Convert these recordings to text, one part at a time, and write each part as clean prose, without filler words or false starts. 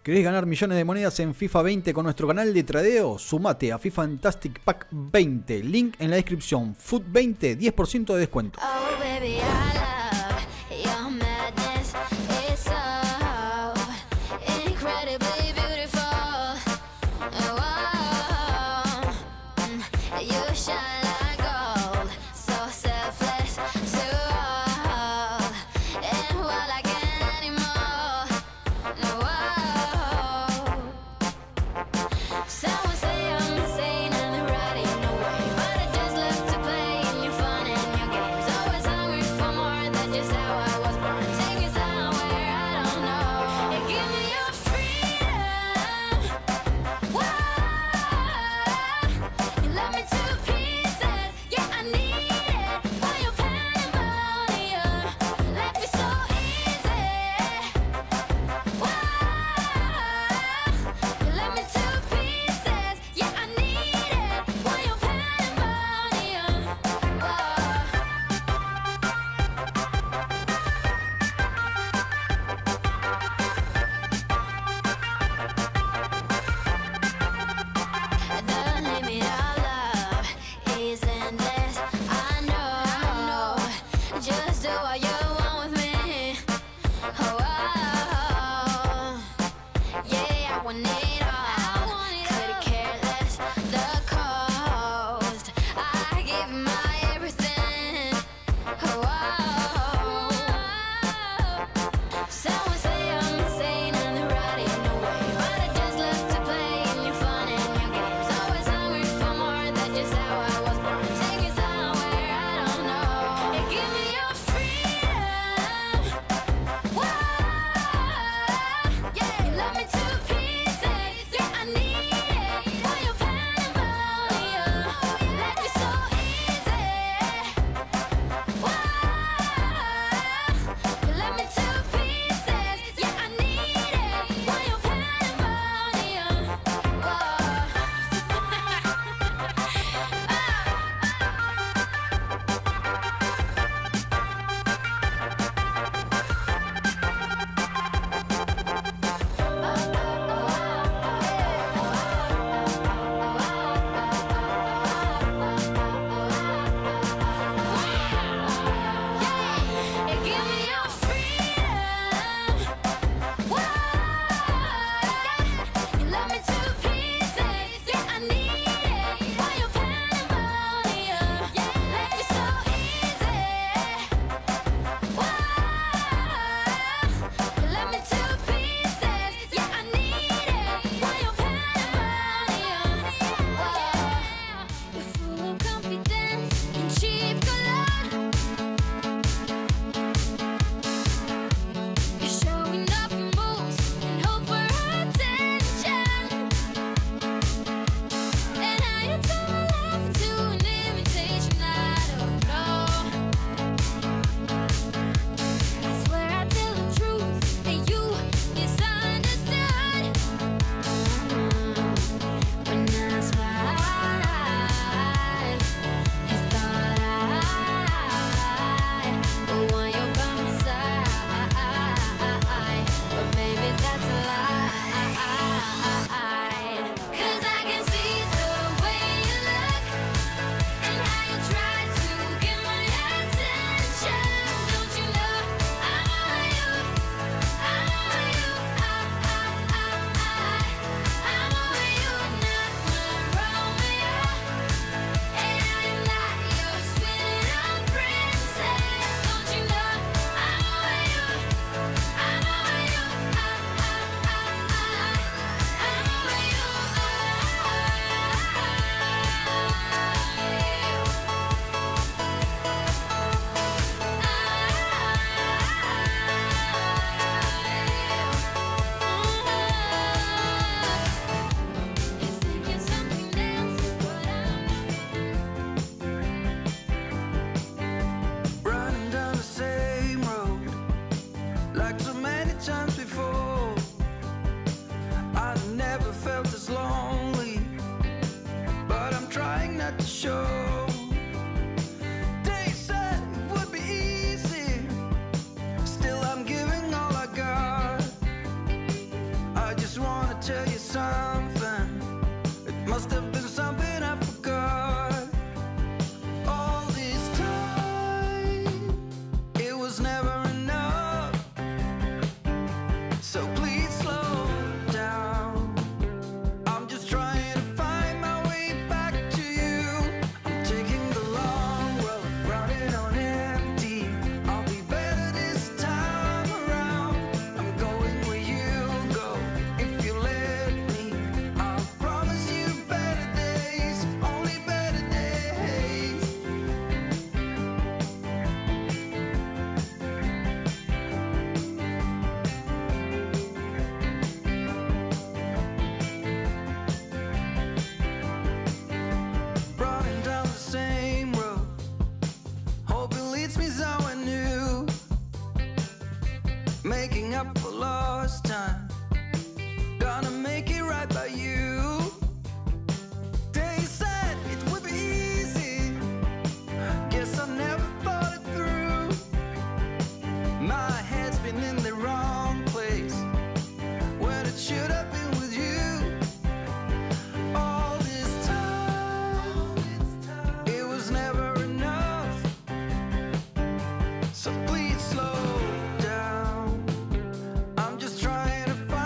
¿Querés ganar millones de monedas en FIFA 20 con nuestro canal de tradeo? Sumate a FIFA Fantastic Pack 20. Link en la descripción. Foot 20, 10% de descuento. Oh, baby, I love your madness. It's so incredibly beautiful. Oh, you shine like gold, so selfless to all. And while I can't anymore, no. Someone say I'm insane and they're right in the way, but I just love to play in your fun and your games. Always hungry for more. lost time. Gonna make it right by you. They said it would be easy. Guess I never thought it through. My head's been in the wrong place when it should have been with you. All this time, it was never enough. So please slow down. I'm just trying to find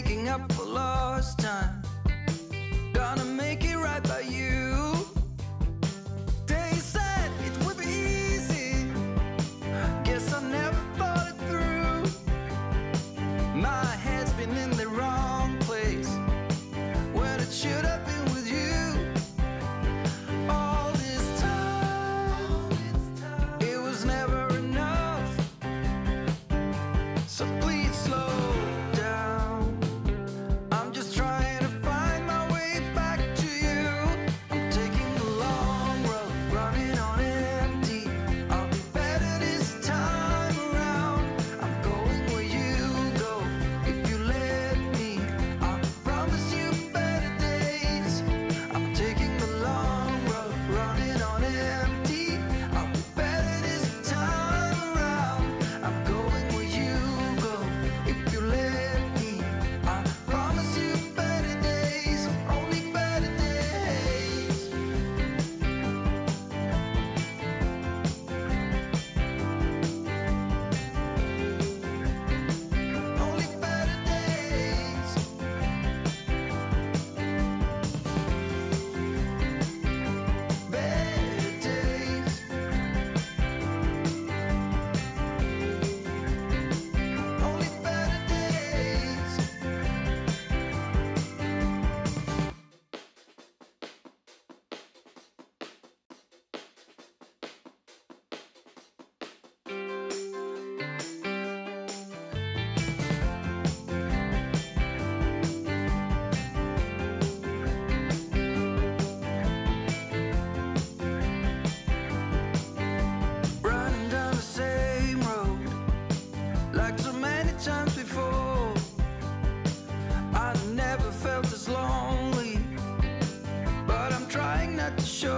making up for lost time. Gonna make it right by you. They said it would be easy. Guess I never thought it through. My head's been in the wrong place when it should have been with you. All this time, it was never enough. So please slow down. I'm just trying to find my way back to you. I'm taking the long road, running on empty. I'll be better this time around. I'm going where you go if you let me. I promise you better days. I'm taking the long road, running on empty. I'll be better this time around. I'm going where you go if you let me. I promise you better days, only better days. Only better days. Better days. Only better days. Running down the same road like so many times before. I never felt this lonely, but I'm trying not to show